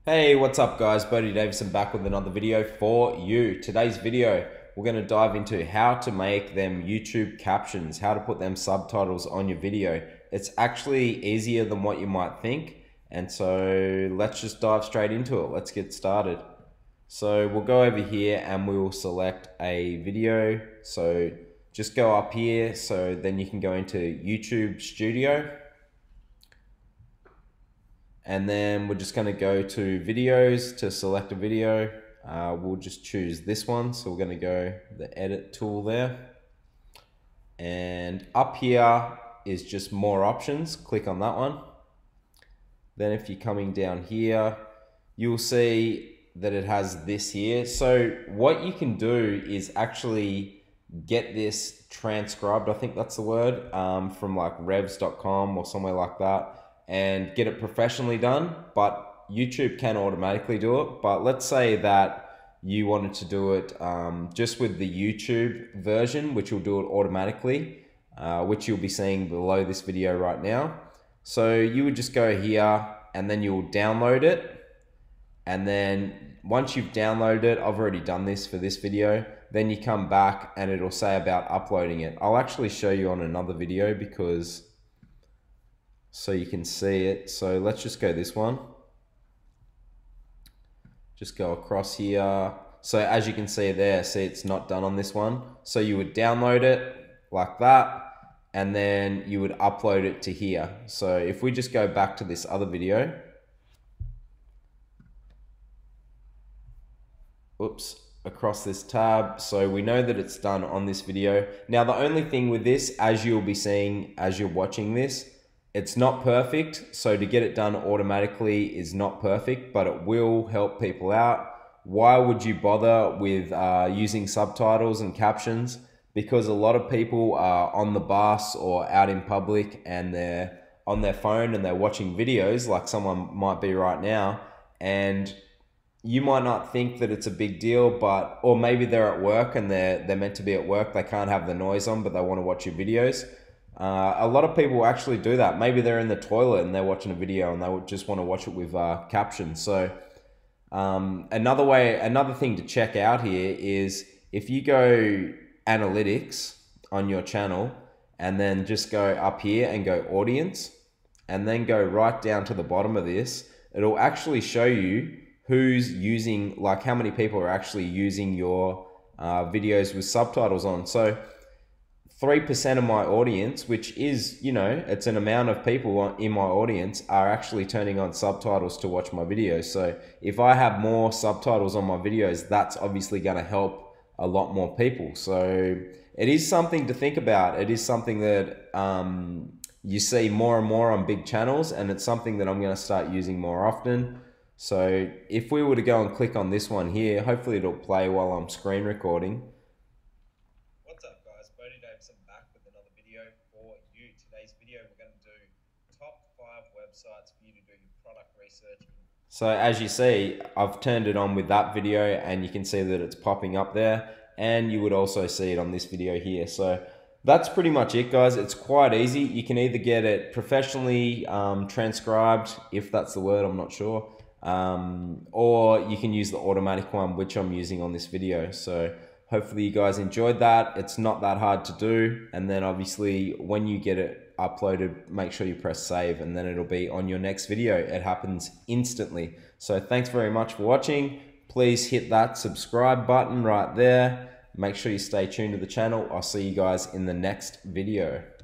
Hey, what's up guys? Bodie Davison back with another video for you. Today's video, we're going to dive into how to make them YouTube captions, how to put them subtitles on your video. It's actually easier than what you might think. And so let's just dive straight into it. Let's get started. So we'll go over here and we will select a video. So just go up here. So then you can go into YouTube Studio. And then we're just going to go to videos to select a video. We'll just choose this one. So we're going to go the edit tool there. And up here is just more options. Click on that one. Then if you're coming down here, you'll see that it has this here. So what you can do is actually get this transcribed, I think that's the word, from like revs.com or somewhere like that, and get it professionally done. But YouTube can automatically do it. But let's say that you wanted to do it just with the YouTube version, which will do it automatically, which you'll be seeing below this video right now. So you would just go here and then you'll download it. And then once you've downloaded it, I've already done this for this video, then you come back and it'll say about uploading it. I'll actually show you on another video because so you can see it. So let's just go this one. Just go across here. So as you can see there, see it's not done on this one. So you would download it like that, and then you would upload it to here. So if we just go back to this other video, oops, across this tab. So we know that it's done on this video. Now the only thing with this, as you'll be seeing as you're watching this, it's not perfect. So to get it done automatically is not perfect, but it will help people out. Why would you bother with using subtitles and captions? Because a lot of people are on the bus or out in public and they're on their phone and they're watching videos like someone might be right now, and you might not think that it's a big deal, but or maybe they're at work and they're meant to be at work, they can't have the noise on, but they want to watch your videos. A lot of people actually do that. Maybe they're in the toilet and they're watching a video and they would just want to watch it with captions. So another thing to check out here is if you go analytics on your channel and then just go up here and go audience and then go right down to the bottom of this, it'll actually show you who's using, like how many people are actually using your videos with subtitles on. So 3% of my audience, which is, you know, it's an amount of people in my audience, are actually turning on subtitles to watch my videos. So if I have more subtitles on my videos, that's obviously going to help a lot more people. So it is something to think about. It is something that you see more and more on big channels, and it's something that I'm going to start using more often. So if we were to go and click on this one here, hopefully it'll play while I'm screen recording. What's up guys, Bodie Davison back with another video for you. Today's video we're going to do top 5 websites for you to do your product research. So as you see, I've turned it on with that video and you can see that it's popping up there, and you would also see it on this video here. So that's pretty much it guys. It's quite easy. You can either get it professionally transcribed, if that's the word, I'm not sure. Or you can use the automatic one, which I'm using on this video. So hopefully you guys enjoyed that. It's not that hard to do. And then obviously when you get it uploaded, make sure you press save and then it'll be on your next video. It happens instantly. So thanks very much for watching. Please hit that subscribe button right there. Make sure you stay tuned to the channel. I'll see you guys in the next video.